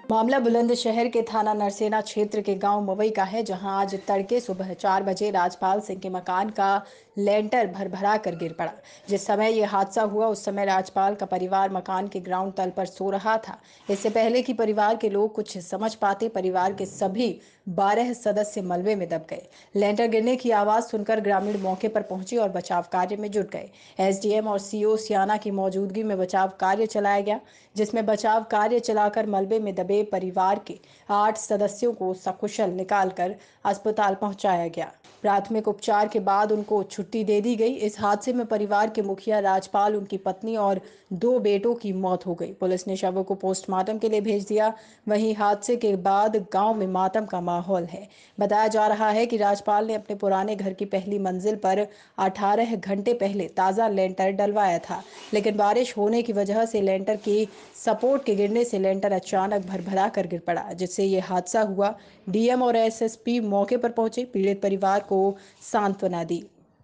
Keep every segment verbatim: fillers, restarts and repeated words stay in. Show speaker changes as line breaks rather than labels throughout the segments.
मामला बुलंदशहर के थाना नरसेना क्षेत्र के गांव मवई का है, जहां आज तड़के सुबह चार बजे राजपाल सिंह के मकान का लेंटर भरभरा कर गिर पड़ा। जिस समय यह हादसा हुआ उस समय राजपाल का परिवार मकान के ग्राउंड तल पर सो रहा था। इससे पहले कि परिवार के लोग कुछ समझ पाते, परिवार के सभी बारह सदस्य मलबे में दब गए। लेंटर गिरने की आवाज सुनकर ग्रामीण मौके पर पहुंचे और बचाव कार्य में जुट गए। एसडीएम और सीओ सियाना की मौजूदगी में बचाव कार्य चलाया गया, जिसमें बचाव कार्य चलाकर मलबे में दबे परिवार के आठ सदस्यों को सकुशल निकालकर अस्पताल पहुंचाया गया। प्राथमिक उपचार के बाद उनको छुट्टी दे दी गई। इस हादसे में परिवार के मुखिया राजपाल, उनकी पत्नी और दो बेटों की मौत हो गई। पुलिस ने शवों को पोस्टमार्टम के लिए भेज दिया। वहीं हादसे के बाद गांव में मातम का माहौल है। बताया जा रहा है कि राजपाल ने अपने पुराने घर की पहली मंजिल पर अठारह घंटे पहले ताजा लेंटर डलवाया था, लेकिन बारिश होने की वजह से लेंटर की सपोर्ट के गिरने से लेंटर अचानक भरभरा कर गिर पड़ा, जिससे ये हादसा हुआ। डीएम और एसएसपी मौके पर पहुंचे, पीड़ित परिवार को सांत्वना दी।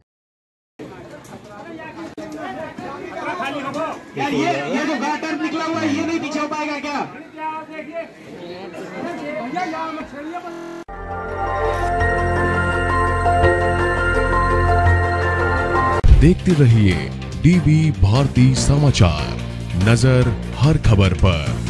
यार ये ये जो गाटर निकला हुआ है ये नहीं पीछे हो पाएगा क्या?
देखते रहिए डीबी भारती समाचार, नजर हर खबर पर।